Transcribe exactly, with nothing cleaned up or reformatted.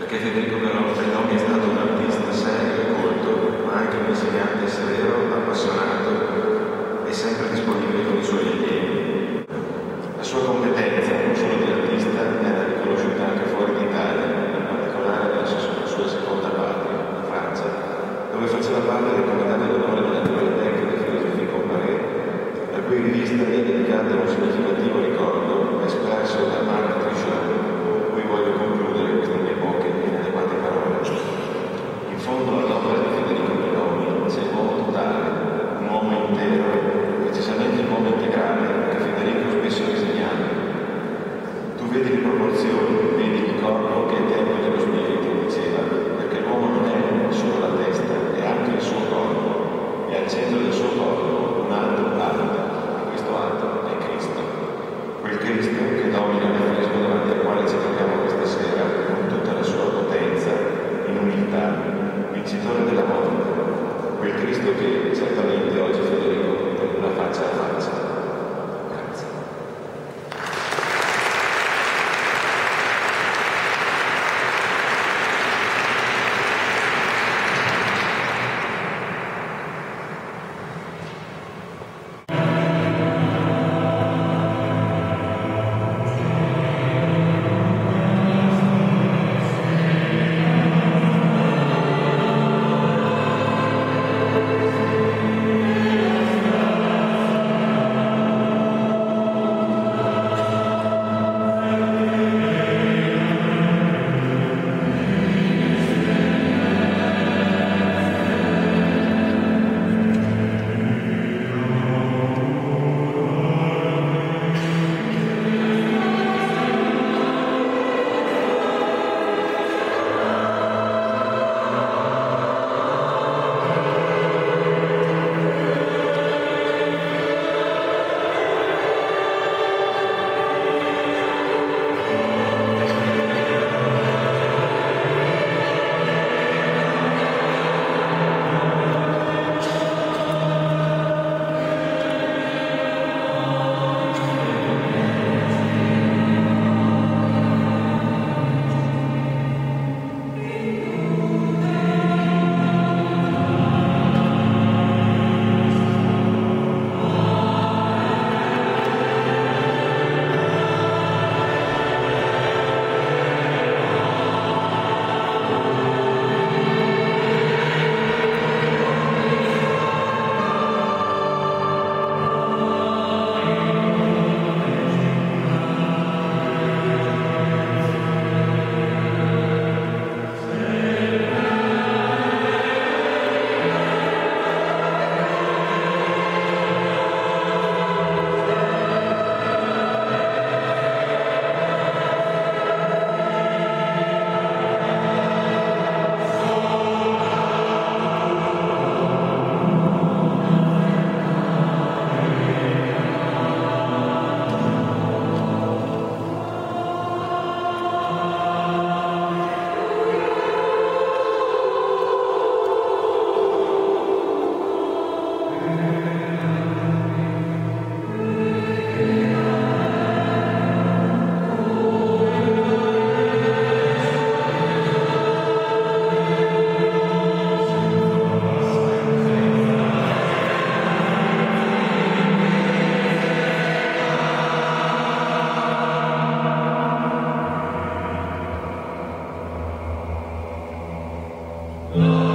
perché Federico Bellomi è stato un artista serio e colto, ma anche un insegnante severo, appassionato e sempre disponibile con i suoi allievi. La sua competenza, non solo di artista, era riconosciuta anche fuori d'Italia, in particolare nella sua, sua seconda patria, la Francia, dove faceva parte del comitato d'onore della Biblioteca di Filosofie Comparé, la cui rivista gli è dedicata un significativo ricordo espresso da Marc Trichard, con cui voglio concludere queste mie poche e inadeguate parole. In fondo all'opera di Federico Bellomi c'è l'uomo totale, un uomo intero, precisamente l'uomo integrale che Federico spesso disegnava. Tu vedi le proporzioni, vedi il corpo che è tempio dello spirito, diceva, perché l'uomo non è solo la testa, è anche il suo corpo, e al centro del suo corpo un altro atto, e questo atto è Cristo. Quel Cristo che domina l'affresco davanti al quale ci troviamo questa sera con tutta la sua potenza, in umiltà, vincitore della morte. Quel Cristo che certamente oggi Federico la faccia a faccia. Grazie. Oh.